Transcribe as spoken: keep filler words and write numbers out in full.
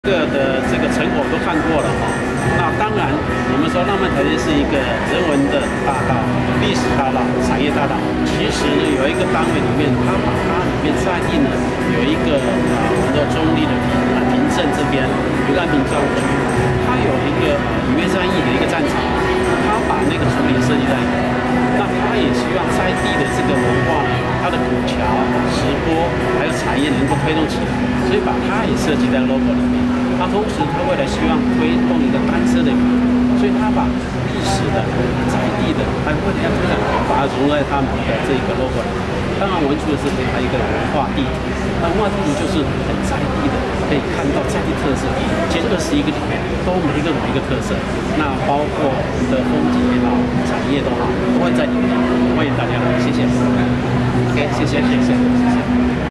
这个的这个成果都看过了哈。那当然，我们说浪漫台阶是一个人文的大道、历史大道、产业大道。其实呢，有一个单位里面，它把它里面在地呢有一个啊，我们说中立的平啊平镇这边有个安平教育局，它有一个里面战役的一个战场，它把那个竹林设计在里面。那它也希望在地的这个文化呢，它的古桥、石坡还有产业能够推动起来，所以把它也设计在 logo 里面。它同时，它为了希望推动一个单车的语言，所以它把历史的、在地的，还为了要这样把它融入在他们的这个 logo 里面。当然，我们出的是给它一个文化地图，那文化地图就是很在地的，可以看到在地特色。其实二十一个里面都每一个有一个特色，那包括我们的风景也好，产业都好，都会在里面。欢迎大家来，谢谢。OK， 谢谢，谢谢，谢谢。